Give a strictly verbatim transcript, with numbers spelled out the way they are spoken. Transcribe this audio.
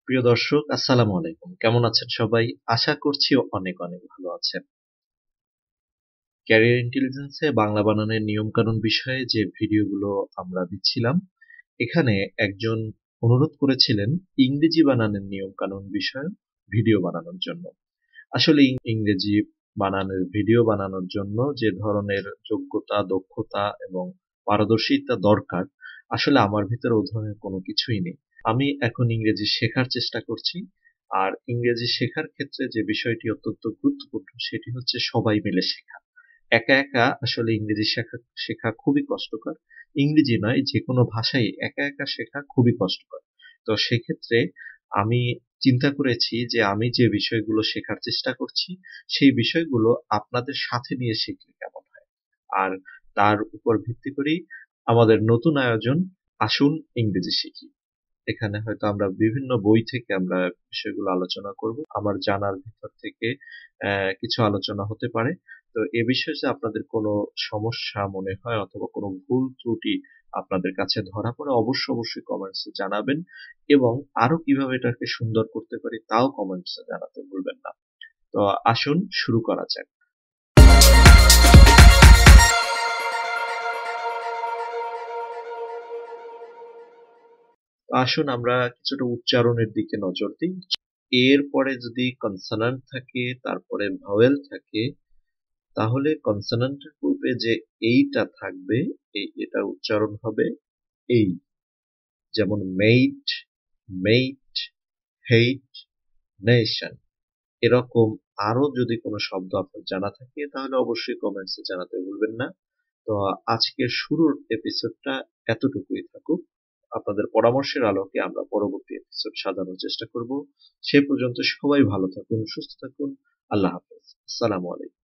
প্রিয় দর্শক, আসসালামু আলাইকুম। কেমন আছেন সবাই? আশা করছি অনেক অনেক ভালো আছেন। ক্যারিয়ার ইন্টেলিজেন্সে বাংলা বানানের নিয়মকানুন বিষয়ে যে ভিডিওগুলো আমরা দিচ্ছিলাম, এখানে একজন অনুরোধ করেছিলেন ইংরেজি বানানের নিয়মকানুন বিষয়ে ভিডিও বানানোর জন্য। আসলে ইং ইংরেজি বানানের ভিডিও বানানোর জন্য যে ধরনের যোগ্যতা, দক্ষতা এবং পারদর্শিতা দরকার, আসলে আমার ভিতরে ও ধরনের কোনো কিছুই নেই। আমি এখন ইংরেজি শেখার চেষ্টা করছি। আর ইংরেজি শেখার ক্ষেত্রে যে বিষয়টি অত্যন্ত গুরুত্বপূর্ণ সেটি হচ্ছে সবাই মিলে শেখা। একা একা আসলে ইংরেজি শেখা শেখা খুবই কষ্টকর। ইংরেজি নয়, যেকোনো ভাষাই একা একা শেখা খুবই কষ্টকর। তো সেক্ষেত্রে আমি চিন্তা করেছি যে আমি যে বিষয়গুলো শেখার চেষ্টা করছি সেই বিষয়গুলো আপনাদের সাথে নিয়ে শিখলে কেমন হয়। আর তার উপর ভিত্তি করেই আমাদের নতুন আয়োজন, আসুন ইংরেজি শিখি। এখানে হয়তো আমরা বিভিন্ন বই থেকে আমরা বিষয়গুলো আলোচনা করব। আমার জানার ভিতর থেকে আহ, কিছু আলোচনা হতে পারে। তো এ বিষয়ে যে আপনাদের কোনো সমস্যা মনে হয় অথবা কোনো ভুল ত্রুটি আপনাদের কাছে ধরা পড়ে, অবশ্যই অবশ্যই কমেন্টসে জানাবেন। এবং আরো কিভাবে এটাকে সুন্দর করতে পারি তাও কমেন্টসে জানাতে ভুলবেন না। তো আসুন শুরু করা যাক। তো আসুন আমরা কিছুটা উচ্চারণের দিকে নজর দিই। এর পরে যদি কনসোনান্ট থাকে, তারপরে ভাওয়েল থাকে, তাহলে কনসোনান্টের পূর্বে যে এইটা থাকবে, এই এটার উচ্চারণ হবে এই। যেমন মেইট, মেইট, হেইট, নেশন। এরকম আরো যদি কোনো শব্দ আপনার জানা থাকে তাহলে অবশ্যই কমেন্টসে জানাতে ভুলবেন না। তো আজকের শুরুর এপিসোডটা এতটুকুই থাকুক। আপনাদের পরামর্শের আলোকে আমরা পরবর্তী এপিসোড সাজানোর চেষ্টা করব। সে পর্যন্ত সবাই ভালো থাকুন, সুস্থ থাকুন। আল্লাহ হাফেজ। আসসালামু আলাইকুম।